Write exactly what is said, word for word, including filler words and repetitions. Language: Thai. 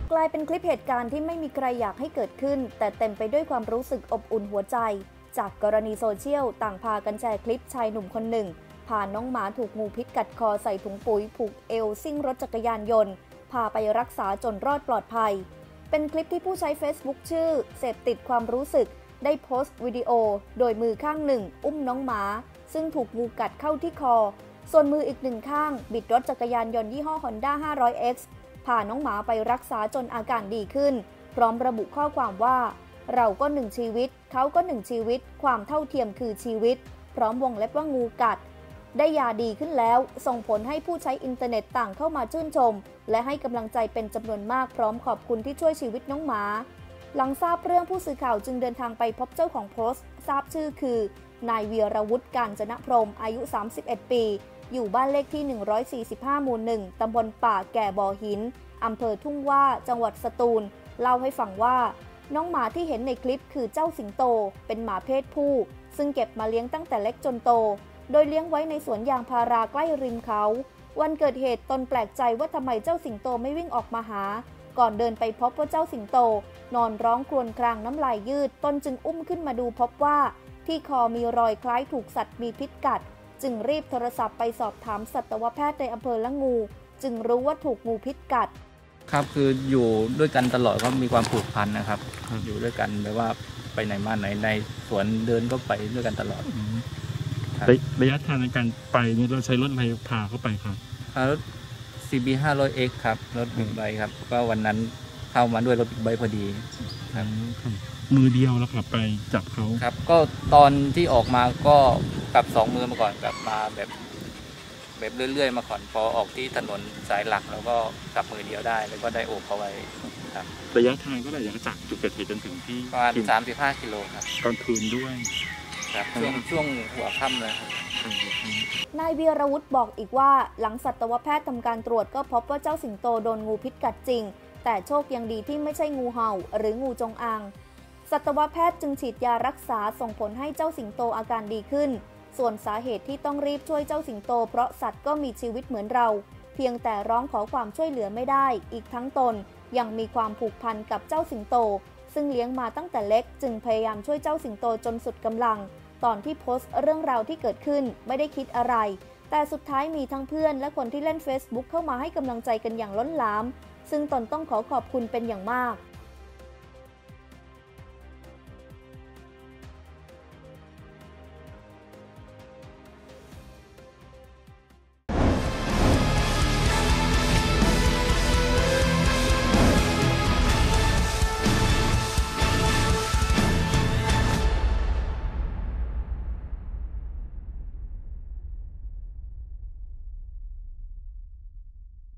กลายเป็นคลิปเหตุการณ์ที่ไม่มีใครอยากให้เกิดขึ้นแต่เต็มไปด้วยความรู้สึกอบอุ่นหัวใจจากกรณีโซเชียลต่างพากันแชร์คลิปชายหนุ่มคนหนึ่งพาน้องหมาถูกงูพิษกัดคอใส่ถุงปุ๋ยผูกเอวซิ่งรถจักรยานยนต์พาไปรักษาจนรอดปลอดภัยเป็นคลิปที่ผู้ใช้ Facebook ชื่อเสพติดความรู้สึกได้โพสต์วิดีโอโดยมือข้างหนึ่งอุ้มน้องหมาซึ่งถูกงูกัดเข้าที่คอส่วนมืออีกหนึ่งข้างบิดรถจักรยานยนต์ยี่ห้อ Honda ห้าร้อยเอ็กซ์ พาน้องหมาไปรักษาจนอาการดีขึ้นพร้อมระบุข้อความว่าเราก็หนึ่งชีวิตเขาก็หนึ่งชีวิตความเท่าเทียมคือชีวิตพร้อมวงเล็บว่างูกัดได้ยาดีขึ้นแล้วส่งผลให้ผู้ใช้อินเทอร์เน็ตต่างเข้ามาชื่นชมและให้กำลังใจเป็นจำนวนมากพร้อมขอบคุณที่ช่วยชีวิตน้องหมาหลังทราบเรื่องผู้สื่อข่าวจึงเดินทางไปพบเจ้าของโพสต์ทราบชื่อคือนายเวียรวุฒิกาญจนพรหมอายุสามสิบเอ็ดปีอยู่บ้านเลขที่หนึ่งร้อยสี่สิบห้าหมู่หนึ่งตำบลป่าแก่บ่อหินอำเภอทุ่งว่าจังหวัดสตูลเล่าให้ฟังว่าน้องหมาที่เห็นในคลิปคือเจ้าสิงโตเป็นหมาเพศผู้ซึ่งเก็บมาเลี้ยงตั้งแต่เล็กจนโตโดยเลี้ยงไว้ในสวนยางพาราใกล้ริมเขาวันเกิดเหตุตนแปลกใจว่าทำไมเจ้าสิงโตไม่วิ่งออกมาหาก่อนเดินไปพบว่าเจ้าสิงโตนอนร้องครวญครางน้ำลายยืดตนจึงอุ้มขึ้นมาดูพบว่าที่คอมีรอยคล้ายถูกสัตว์มีพิษกัดจึงรีบโทรศัพท์ไปสอบถามสัตวแพทย์ในอำเภอละงูจึงรู้ว่าถูกงูพิษกัดครับคืออยู่ด้วยกันตลอดก็มีความผูกพันนะครับอยู่ด้วยกันแบบว่าไปไหนมาไหนในสวนเดินก็ไปด้วยกันตลอดระยะทางในการไปนี่เราใช้รถอะไรพาเข้าไปครับรถ ซี บี ห้าร้อยเอ็กซ์ ครับรถบิ๊กไบค์ครับก็วันนั้นเข้ามาด้วยรถบิ๊กไบค์พอดีครับมือเดียวแล้วขับไปจับเขาครับก็ตอนที่ออกมาก็กลับสองมือมาก่อนกลับมาแบบแบบเรื่อยๆมาก่อนพอออกที่ถนนสายหลักแล้วก็กลับมือเดียวได้แล้วก็ได้โอบเขาไว้ครับระยะทางก็ได้อย่างจากจุดเกิดเหตุจนถึงที่ประมาณสามสิบห้ากิโลครับตอนคืนด้วยครับช่วงช่วงหัวค่ำเลยครับนายเวียรวุฒิบอกอีกว่าหลังสัตวแพทย์ทำการตรวจก็พบว่าเจ้าสิงโตโดนงูพิษกัดจริงแต่โชคยังดีที่ไม่ใช่งูเห่าหรืองูจงอางสัตวแพทย์จึงฉีดยารักษาส่งผลให้เจ้าสิงโตอาการดีขึ้นส่วนสาเหตุที่ต้องรีบช่วยเจ้าสิงโตเพราะสัตว์ก็มีชีวิตเหมือนเราเพียงแต่ร้องขอความช่วยเหลือไม่ได้อีกทั้งตนยังมีความผูกพันกับเจ้าสิงโตซึ่งเลี้ยงมาตั้งแต่เล็กจึงพยายามช่วยเจ้าสิงโตจนสุดกำลังตอนที่โพสต์เรื่องราวที่เกิดขึ้นไม่ได้คิดอะไรแต่สุดท้ายมีทั้งเพื่อนและคนที่เล่น Facebook เข้ามาให้กำลังใจกันอย่างล้นหลามซึ่งตนต้องขอขอบคุณเป็นอย่างมาก